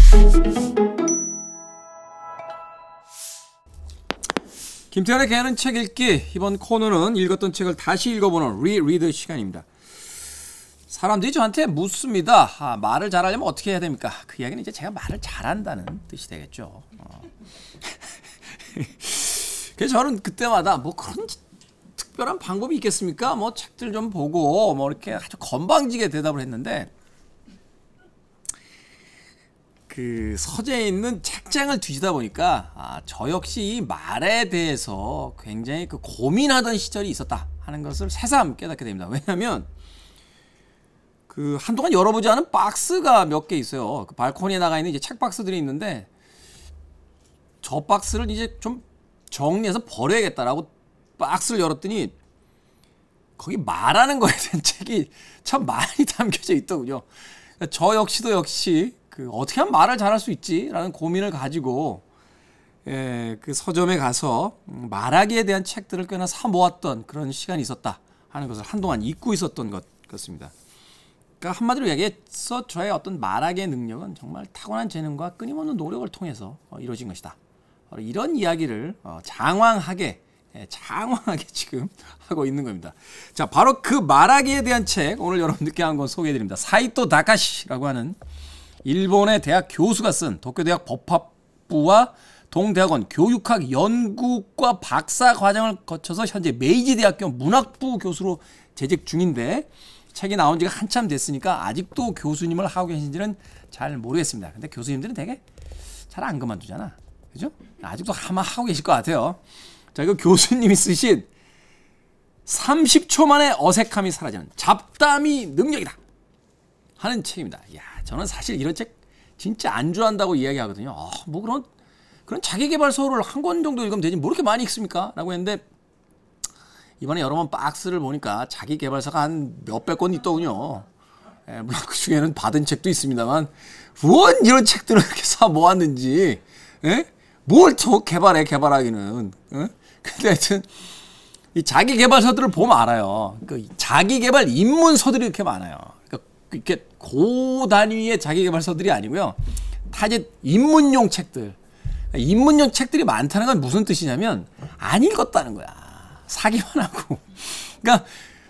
김태현의 개는 책 읽기. 이번 코너는 읽었던 책을 다시 읽어보는 리리드 시간입니다. 사람들이 저한테 묻습니다. 말을 잘하려면 어떻게 해야 됩니까? 그 이야기는 이제 제가 말을 잘한다는 뜻이 되겠죠. 그래서 저는 그때마다 뭐 그런 특별한 방법이 있겠습니까? 뭐 책들 좀 보고 뭐 이렇게 아주 건방지게 대답을 했는데, 그 서재에 있는 책장을 뒤지다 보니까 저 역시 이 말에 대해서 굉장히 그 고민하던 시절이 있었다 하는 것을 새삼 깨닫게 됩니다. 왜냐하면 그 한동안 열어보지 않은 박스가 몇 개 있어요. 그 발코니에 나가 있는 이제 책 박스들이 있는데, 저 박스를 이제 좀 정리해서 버려야겠다라고 박스를 열었더니 거기 말하는 거에 대한 책이 참 많이 담겨져 있더군요. 저 역시 그 어떻게 하면 말을 잘할 수 있지라는 고민을 가지고 그 서점에 가서 말하기에 대한 책들을 꽤나 사 모았던 그런 시간이 있었다 하는 것을 한동안 잊고 있었던 것 같습니다. 그러니까 한마디로 얘기해서 저의 어떤 말하기의 능력은 정말 타고난 재능과 끊임없는 노력을 통해서 이루어진 것이다. 이런 이야기를 장황하게 지금 하고 있는 겁니다. 자, 바로 그 말하기에 대한 책, 오늘 여러분들께 한권 소개해드립니다. 사이토 다카시라고 하는 일본의 대학 교수가 쓴 도쿄대학 법학부와 동대학원 교육학 연구과 박사 과정을 거쳐서 현재 메이지 대학교 문학부 교수로 재직 중인데, 책이 나온 지가 한참 됐으니까 아직도 교수님을 하고 계신지는 잘 모르겠습니다. 근데 교수님들은 되게 잘 안 그만두잖아. 그죠? 아직도 아마 하고 계실 것 같아요. 자, 이거 교수님이 쓰신 30초 만에 어색함이 사라지는 잡담이 능력이다 하는 책입니다. 야, 저는 사실 이런 책 진짜 안 좋아한다고 이야기하거든요. 뭐 그런 자기계발서를 한 권 정도 읽으면 되지 뭐 이렇게 많이 읽습니까? 라고 했는데, 이번에 여러 번 박스를 보니까 자기계발서가 한 몇백 권 있더군요. 물론 그 중에는 받은 책도 있습니다만, 원 이런 책들을 이렇게 사 모았는지, 뭘 저 개발하기는. 근데 하여튼 이 자기계발서들을 보면 알아요. 그 자기계발 입문서들이 이렇게 많아요. 그러니까 이렇게 고단위의 자기계발서들이 아니고요. 다 이제 입문용 책들. 입문용 책들이 많다는 건 무슨 뜻이냐면 안 읽었다는 거야. 사기만 하고. 그러니까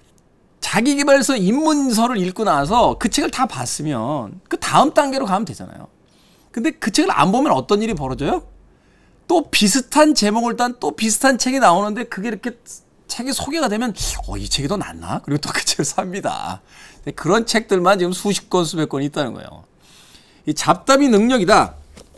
자기계발서 입문서를 읽고 나서 그 책을 다 봤으면 그 다음 단계로 가면 되잖아요. 근데 그 책을 안 보면 어떤 일이 벌어져요? 또 비슷한 제목을 딴 또 비슷한 책이 나오는데, 그게 이렇게 책이 소개가 되면 이 책이 더 낫나? 그리고 또 그 책을 삽니다. 그런 책들만 지금 수십 권 수백 권 있다는 거예요. 이 잡담이 능력이다.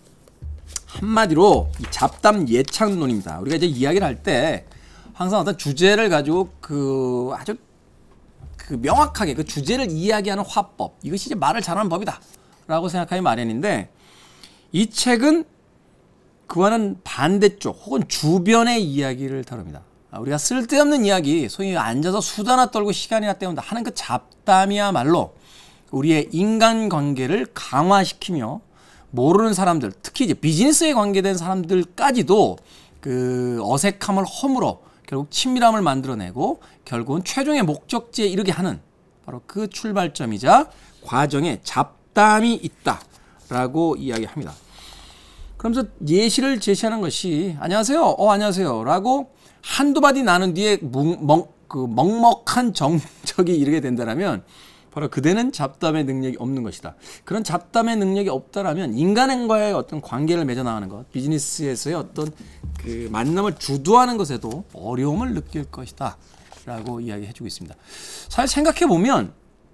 한마디로 이 잡담 예착론입니다. 우리가 이제 이야기를 할 때 항상 어떤 주제를 가지고 아주 명확하게 그 주제를 이야기하는 화법, 이것이 이제 말을 잘하는 법이다 라고 생각하기 마련인데, 이 책은 그와는 반대쪽 혹은 주변의 이야기를 다룹니다. 우리가 쓸데없는 이야기, 소위 앉아서 수다나 떨고 시간이나 때운다 하는 그 잡담이야말로 우리의 인간관계를 강화시키며 모르는 사람들, 특히 이제 비즈니스에 관계된 사람들까지도 그 어색함을 허물어 결국 친밀함을 만들어내고 결국은 최종의 목적지에 이르게 하는 바로 그 출발점이자 과정에 잡담이 있다라고 이야기합니다. 그러면서 예시를 제시하는 것이 안녕하세요, 안녕하세요 라고 한두 마디 나눈 뒤에 먹먹한 정적이 이르게 된다면 바로 그대는 잡담의 능력이 없는 것이다. 그런 잡담의 능력이 없다라면 인간과의 어떤 관계를 맺어나가는 것, 비즈니스에서의 어떤 그 만남을 주도하는 것에도 어려움을 느낄 것이다 라고 이야기해주고 있습니다. 사실 생각해보면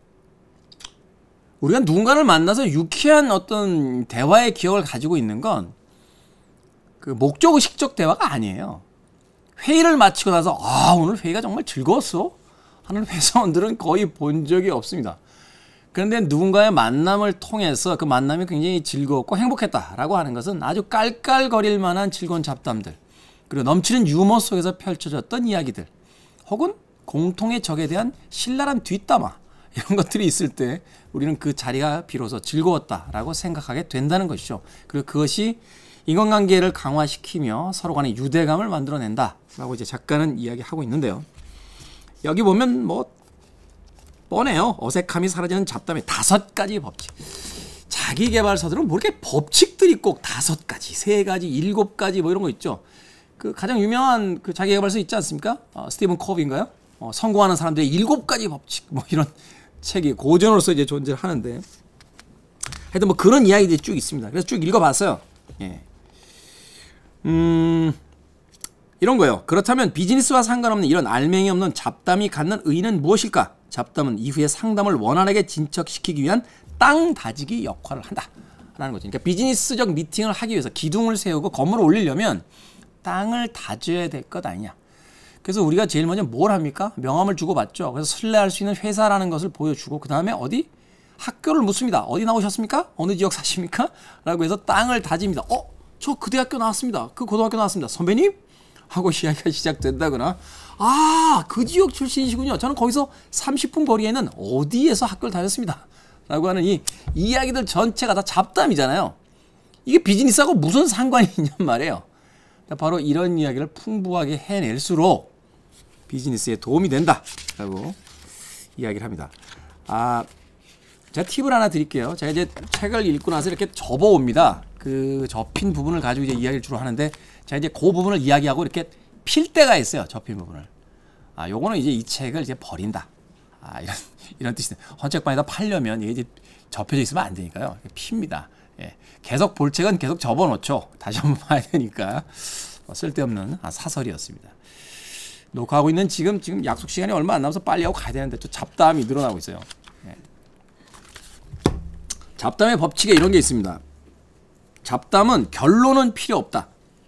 우리가 누군가를 만나서 유쾌한 어떤 대화의 기억을 가지고 있는 건 그 목적의식적 대화가 아니에요. 회의를 마치고 나서 오늘 회의가 정말 즐거웠어 하는 회사원들은 거의 본 적이 없습니다. 그런데 누군가의 만남을 통해서 그 만남이 굉장히 즐거웠고 행복했다라고 하는 것은 아주 깔깔거릴 만한 즐거운 잡담들, 그리고 넘치는 유머 속에서 펼쳐졌던 이야기들, 혹은 공통의 적에 대한 신랄한 뒷담화, 이런 것들이 있을 때 우리는 그 자리가 비로소 즐거웠다라고 생각하게 된다는 것이죠. 그리고 그것이 인간관계를 강화시키며 서로 간의 유대감을 만들어낸다라고 이제 작가는 이야기하고 있는데요. 여기 보면 뭐 뻔해요. 어색함이 사라지는 잡담의 5가지 법칙. 자, 자기계발서들은 뭐 이렇게 법칙들이 꼭 5가지, 3가지, 7가지 뭐 이런 거 있죠. 그 가장 유명한 그 자기계발서 있지 않습니까? 스티븐 코비인가요? 성공하는 사람들의 7가지 법칙 뭐 이런 책이 고전으로서 이제 존재를 하는데, 하여튼 뭐 그런 이야기들이 쭉 있습니다. 그래서 쭉 읽어봤어요. 예. 이런 거요. 그렇다면 비즈니스와 상관없는 이런 알맹이 없는 잡담이 갖는 의의는 무엇일까? 잡담은 이후에 상담을 원활하게 진척시키기 위한 땅 다지기 역할을 한다 라는 거죠. 그러니까 비즈니스적 미팅을 하기 위해서 기둥을 세우고 건물을 올리려면 땅을 다져야 될 것 아니냐. 그래서 우리가 제일 먼저 뭘 합니까? 명함을 주고받죠. 그래서 신뢰할 수 있는 회사라는 것을 보여주고, 그 다음에 어디? 학교를 묻습니다. 어디 나오셨습니까? 어느 지역 사십니까? 라고 해서 땅을 다집니다. 저 그 대학교 나왔습니다. 그 고등학교 나왔습니다. 선배님? 하고 이야기가 시작된다거나, 그 지역 출신이시군요. 저는 거기서 30분 거리에는 어디에서 학교를 다녔습니다. 라고 하는 이 이야기들 전체가 다 잡담이잖아요. 이게 비즈니스하고 무슨 상관이 있냔 말이에요. 바로 이런 이야기를 풍부하게 해낼수록 비즈니스에 도움이 된다라고 이야기를 합니다. 제가 팁을 하나 드릴게요. 제가 이제 책을 읽고 나서 이렇게 접어옵니다. 그 접힌 부분을 가지고 이제 이야기를 주로 하는데, 제가 이제 그 부분을 이야기하고 이렇게 필 때가 있어요. 접힌 부분을. 요거는 이제 이 책을 이제 버린다. 이런 뜻인데, 헌책방에다 팔려면 이게 이제 접혀져 있으면 안 되니까요. 핍니다. 예. 계속 볼 책은 계속 접어놓죠. 다시 한번 봐야 되니까. 쓸데없는 사설이었습니다. 녹화하고 있는 지금 약속 시간이 얼마 안 남아서 빨리 하고 가야 되는데 또 잡담이 늘어나고 있어요. 예. 잡담의 법칙에 이런 게 있습니다. 잡담은 결론은 필요 없다.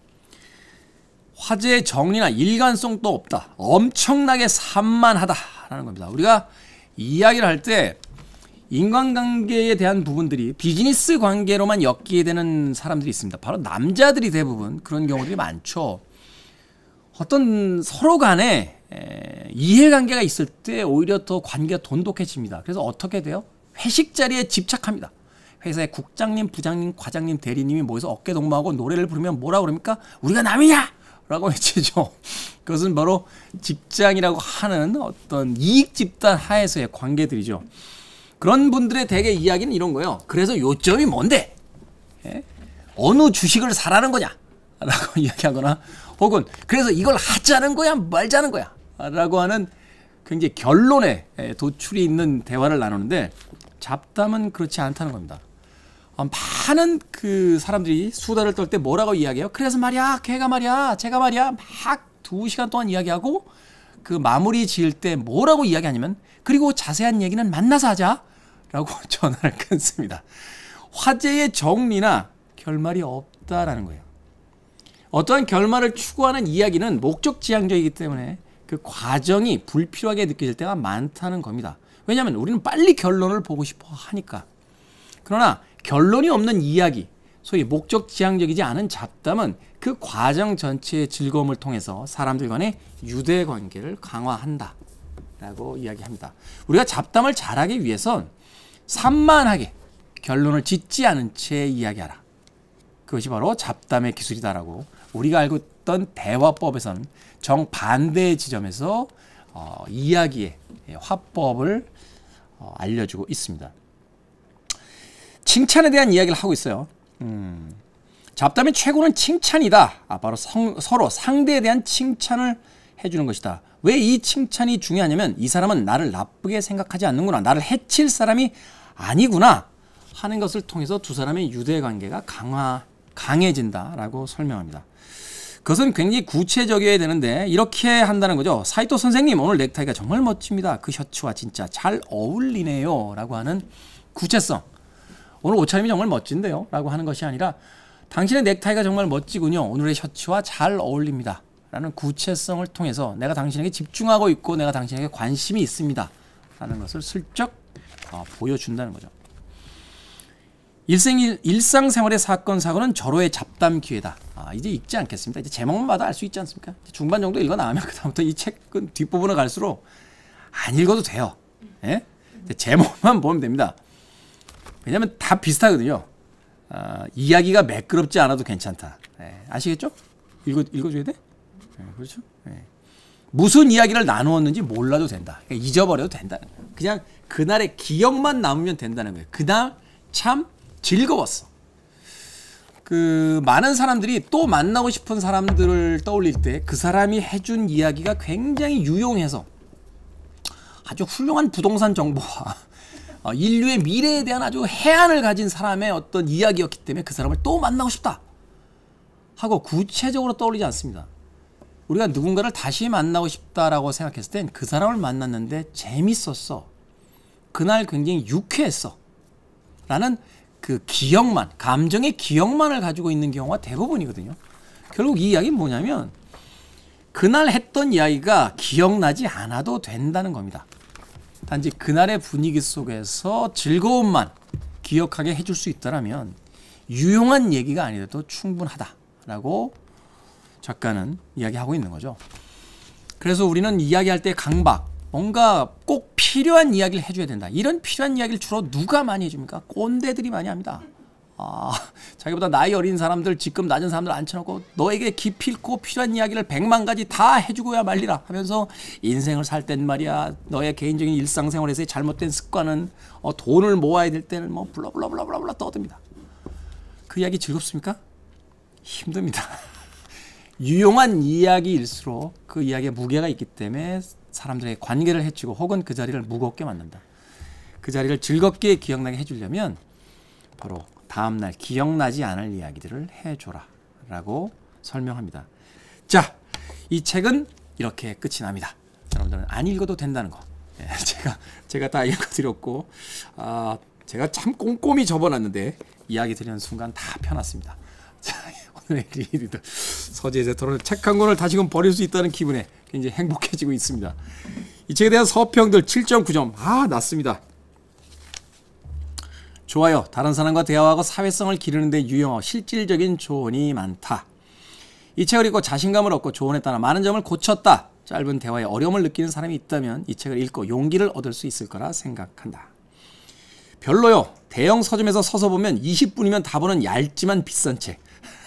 화제의 정리나 일관성도 없다. 엄청나게 산만하다라는 겁니다. 우리가 이야기를 할 때 인간관계에 대한 부분들이 비즈니스 관계로만 엮이게 되는 사람들이 있습니다. 바로 남자들이 대부분 그런 경우들이 많죠. 어떤 서로 간에 이해관계가 있을 때 오히려 더 관계가 돈독해집니다. 그래서 어떻게 돼요? 회식 자리에 집착합니다. 회사의 국장님, 부장님, 과장님, 대리님이 모여서 어깨동무하고 노래를 부르면 뭐라 그럽니까? 우리가 남이냐? 라고 외치죠. 그것은 바로 직장이라고 하는 어떤 이익 집단 하에서의 관계들이죠. 그런 분들의 대개 이야기는 이런 거예요. 그래서 요점이 뭔데? 어느 주식을 사라는 거냐? 라고 이야기하거나, 혹은 그래서 이걸 하자는 거야? 말자는 거야? 라고 하는 굉장히 결론에 도출이 있는 대화를 나누는데, 잡담은 그렇지 않다는 겁니다. 많은 그 사람들이 수다를 떨 때 뭐라고 이야기해요? 그래서 말이야, 걔가 말이야, 제가 말이야, 막 2시간 동안 이야기하고, 그 마무리 지을 때 뭐라고 이야기하냐면, 그리고 자세한 얘기는 만나서 하자 라고 전화를 끊습니다. 화제의 정리나 결말이 없다라는 거예요. 어떠한 결말을 추구하는 이야기는 목적지향적이기 때문에 그 과정이 불필요하게 느껴질 때가 많다는 겁니다. 왜냐하면 우리는 빨리 결론을 보고 싶어 하니까. 그러나 결론이 없는 이야기, 소위 목적지향적이지 않은 잡담은 그 과정 전체의 즐거움을 통해서 사람들 간의 유대관계를 강화한다 라고 이야기합니다. 우리가 잡담을 잘하기 위해선 산만하게 결론을 짓지 않은 채 이야기하라. 그것이 바로 잡담의 기술이다라고 우리가 알고 있던 대화법에서는 정반대의 지점에서 이야기의 화법을 알려주고 있습니다. 칭찬에 대한 이야기를 하고 있어요. 잡담의 최고는 칭찬이다. 바로 서로 상대에 대한 칭찬을 해주는 것이다. 왜 이 칭찬이 중요하냐면, 이 사람은 나를 나쁘게 생각하지 않는구나, 나를 해칠 사람이 아니구나 하는 것을 통해서 두 사람의 유대관계가 강해진다라고 설명합니다. 그것은 굉장히 구체적이어야 되는데 이렇게 한다는 거죠. 사이토 선생님, 오늘 넥타이가 정말 멋집니다. 그 셔츠와 진짜 잘 어울리네요 라고 하는 구체성. 오늘 옷차림이 정말 멋진데요 라고 하는 것이 아니라, 당신의 넥타이가 정말 멋지군요, 오늘의 셔츠와 잘 어울립니다 라는 구체성을 통해서 내가 당신에게 집중하고 있고 내가 당신에게 관심이 있습니다 라는 것을 슬쩍 보여준다는 거죠. 일상생활의 사건 사고는 절호의 잡담 기회다. 이제 읽지 않겠습니다. 이제 제목만 봐도 알 수 있지 않습니까? 중반 정도 읽어 나가면 그다음부터 이 책은 뒷부분을 갈수록 안 읽어도 돼요. 예? 제목만 보면 됩니다. 왜냐하면 다 비슷하거든요. 이야기가 매끄럽지 않아도 괜찮다. 아시겠죠? 읽어줘야 돼? 그렇죠? 무슨 이야기를 나누었는지 몰라도 된다. 잊어버려도 된다는 거예요. 그냥 그날의 기억만 남으면 된다는 거예요. 그날 참 즐거웠어. 그 많은 사람들이 또 만나고 싶은 사람들을 떠올릴 때 그 사람이 해준 이야기가 굉장히 유용해서 아주 훌륭한 부동산 정보와 인류의 미래에 대한 아주 해안을 가진 사람의 어떤 이야기였기 때문에 그 사람을 또 만나고 싶다 하고 구체적으로 떠올리지 않습니다. 우리가 누군가를 다시 만나고 싶다라고 생각했을 땐 그 사람을 만났는데 재밌었어, 그날 굉장히 유쾌했어 라는 그 기억만, 감정의 기억만을 가지고 있는 경우가 대부분이거든요. 결국 이 이야기는 뭐냐면 그날 했던 이야기가 기억나지 않아도 된다는 겁니다. 단지 그날의 분위기 속에서 즐거움만 기억하게 해줄 수 있다면 유용한 얘기가 아니라도 충분하다라고 작가는 이야기하고 있는 거죠. 그래서 우리는 이야기할 때 강박, 뭔가 꼭 필요한 이야기를 해줘야 된다. 이런 필요한 이야기를 주로 누가 많이 해줍니까? 꼰대들이 많이 합니다. 자기보다 나이 어린 사람들, 직급 낮은 사람들 앉혀놓고 너에게 깊이 있고 필요한 이야기를 100만 가지 다 해주고야 말리라 하면서 인생을 살 땐 말이야, 너의 개인적인 일상생활에서의 잘못된 습관은 돈을 모아야 될 때는 뭐 블라블라블라블라 떠듭니다. 그 이야기 즐겁습니까? 힘듭니다. 유용한 이야기일수록 그 이야기에 무게가 있기 때문에 사람들의 관계를 해치고 혹은 그 자리를 무겁게 만든다. 그 자리를 즐겁게 기억나게 해주려면 바로 다음날 기억나지 않을 이야기들을 해줘라 라고 설명합니다. 자, 이 책은 이렇게 끝이 납니다. 여러분들은 안 읽어도 된다는 거, 제가 다 읽어드렸고 제가 참 꼼꼼히 접어놨는데 이야기 드리는 순간 다 펴놨습니다. 자, 오늘의 리더 서재에서 토론, 책 한 권을 다시금 버릴 수 있다는 기분에 굉장히 행복해지고 있습니다. 이 책에 대한 서평들 7.9점 낮습니다. 좋아요. 다른 사람과 대화하고 사회성을 기르는 데 유용하고 실질적인 조언이 많다. 이 책을 읽고 자신감을 얻고 조언에 따라 많은 점을 고쳤다. 짧은 대화에 어려움을 느끼는 사람이 있다면 이 책을 읽고 용기를 얻을 수 있을 거라 생각한다. 별로요. 대형 서점에서 서서 보면 20분이면 다 보는 얇지만 비싼 책.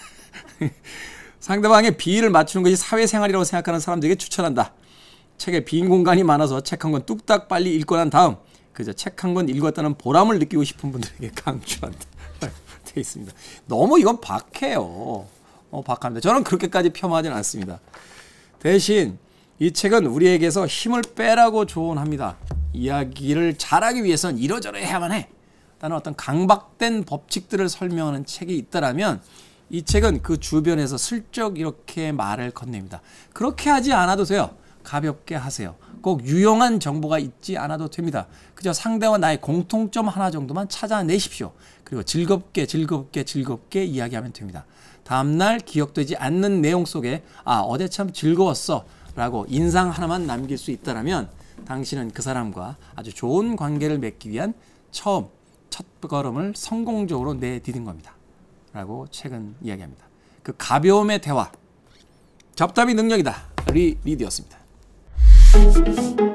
상대방의 비위를 맞추는 것이 사회생활이라고 생각하는 사람들에게 추천한다. 책에 빈 공간이 많아서 책 한 권 뚝딱 빨리 읽고 난 다음 그저 책 한 권 읽었다는 보람을 느끼고 싶은 분들에게 강추한다. 되어 있습니다. 너무 이건 박해요. 박합니다. 저는 그렇게까지 폄하하지는 않습니다. 대신 이 책은 우리에게서 힘을 빼라고 조언합니다. 이야기를 잘하기 위해서는 이러저러 해야만 해 라는 어떤 강박된 법칙들을 설명하는 책이 있다면 이 책은 그 주변에서 슬쩍 이렇게 말을 건넵니다. 그렇게 하지 않아도 돼요. 가볍게 하세요. 꼭 유용한 정보가 있지 않아도 됩니다. 그저 상대와 나의 공통점 하나 정도만 찾아내십시오. 그리고 즐겁게 이야기하면 됩니다. 다음날 기억되지 않는 내용 속에 어제 참 즐거웠어 라고 인상 하나만 남길 수 있다면 당신은 그 사람과 아주 좋은 관계를 맺기 위한 첫 걸음을 성공적으로 내디딘 겁니다. 라고 책은 이야기합니다. 그 가벼움의 대화, 잡담이 능력이다. 리디였습니다.